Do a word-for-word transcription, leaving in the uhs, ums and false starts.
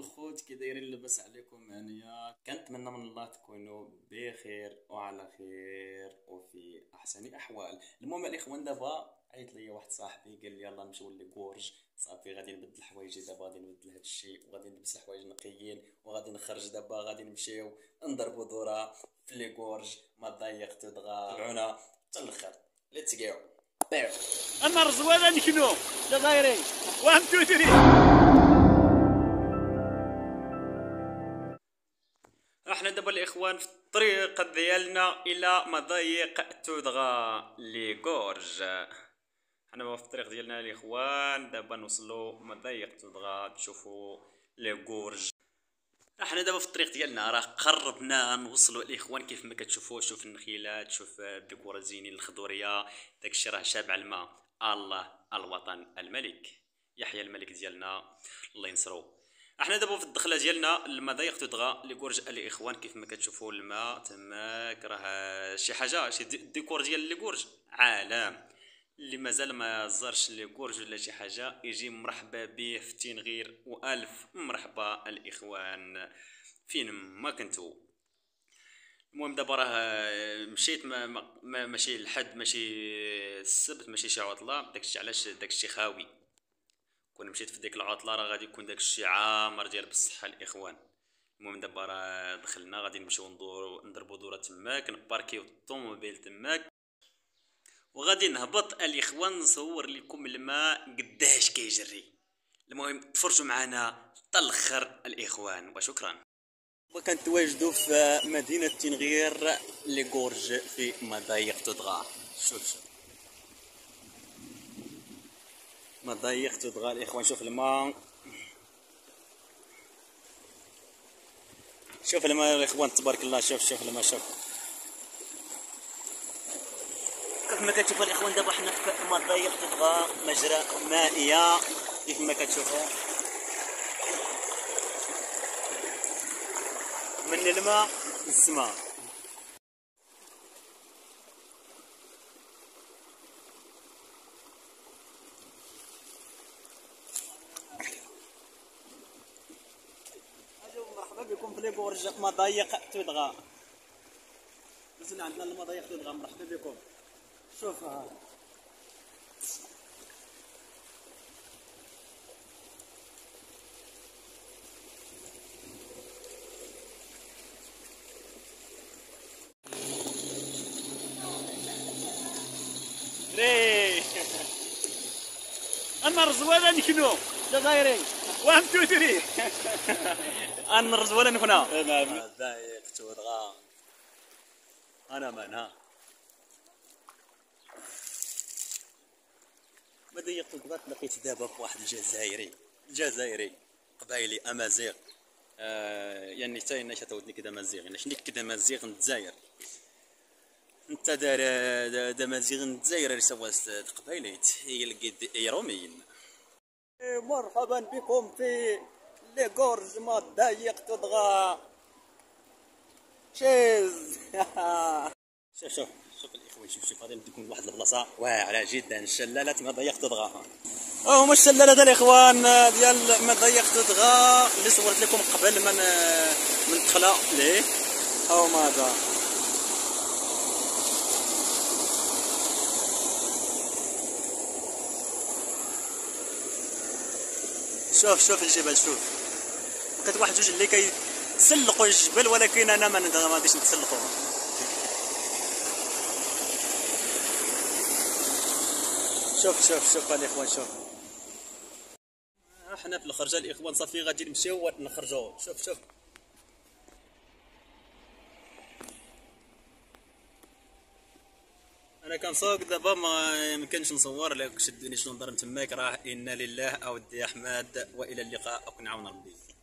الخوت كي دايرين لاباس عليكم هانيا؟ كنتمنى من الله تكونوا بخير وعلى خير وفي احسن احوال. المهم الاخوان دابا عيط ليا واحد صاحبي قال لي يلا نمشيو لكورج، صافي غادي نبدل حوايجي دابا، غادي نبدل هذا الشيء وغادي نلبس الحوايج نقيين وغادي نخرج دابا، غادي نمشيو نضربوا دوره في لي كورج ما ضيق تدغى. تبعونا حتى الاخر، ليتس جو بيو. اما الرزوانه نكنو جزائري وان تو ثري. احنا دابا الاخوان في الطريق ديالنا الى مضايق تودغا لي غورج. حنا في الطريق ديالنا الاخوان دابا نوصلوا مضايق تودغا، تشوفوا لي غورج. احنا دابا في الطريق ديالنا راه قربنا نوصلوا الاخوان. كيف ما كتشوفوا شوف النخيلات، شوف الديكور الزينين، الخضوريه، داكشي راه شابع الماء. الله الوطن الملك، يحيى الملك ديالنا الله ينصرو. احنا دابا في الدخله ديالنا المضايق تودغا لي غورج الاخوان. كيف ما كتشوفوا الماء تماك راه شي حاجه، شي ديكور ديال لي غورج عالم. اللي مازال ما زارش لي غورج ولا شي حاجه يجي مرحبا به في تنغير، والف مرحبا الاخوان فين ما كنتو. المهم دابا راه مشيت ما ما ماشي الحد، ماشي السبت، ماشي شي عطله، داكشي علاش داكشي خاوي. كون مشيت في ديك العطله راه غادي يكون داكشي عامر ديال بالصحه الاخوان. المهم دابا راه دخلنا غادي نمشيو ندورو نضربو دوره تماك، نباركيو الطوموبيل تماك وغادي نهبط الاخوان نصور لكم الماء قداش كيجري. المهم تفرجوا معنا حتى الاخر الاخوان وشكرا. وكنتواجدوا في مدينه تنغير لي غورج في مضايق تودغا. شوف شوف مضايق تودغا الاخوان، شوف الماء، شوف الماء الاخوان تبارك الله. شوف شوف الماء، شوف كيف ما كتشوفوا الاخوان. دابا حنا في مضايق تودغا مجرى مائيه كيف ما كتشوفوا، من الماء للسماء. مرحبا بكم في لي غورج مضايق تودغا. وصلنا عندنا المضايق تودغا، مرحبا بكم. شوف ها ري اما الرزوانه نكنو جزائري وان تو ثري. انا الرزوانه نكنا مضايق تودغا. انا من ها مضايق تودغا. تلاقيت دابا بواحد الجزائري، الجزائري قبايلي امازيغ. آه يعني حتى انا شتودني كذا مازيغ، انا شنيك كذا مازيغ الجزائر. انت دار دا مازيغ الجزائر سواس قبايليت هي لقيت يروميين. مرحبا بكم في لي غورج مضايق تودغا. تشيز. شوف شوف شوف الاخوان، شوف شوف غادي نديكم لواحد البلاصه واعره جدا، شلاله مضايق تودغا. ها هما الشلاله ديال الاخوان ديال مضايق تودغا اللي صورت لكم قبل من من الدخله ليه. ها هما هذا شوف شوف الجبل. شوف لقيت واحد جوج اللي كيتسلقوا الجبل، ولكن انا ما غاديش نتسلقوا. شوف شوف شوف الاخوان، شوف احنا في الخرجه الاخوان صافي غادي نمشيو نخرجوا. شوف شوف انا كنسوق دابا ما يمكنش نصور لك، شدوني جندر تماك. راه انا لله اودي احمد والى اللقاء، وكن عاون ربي.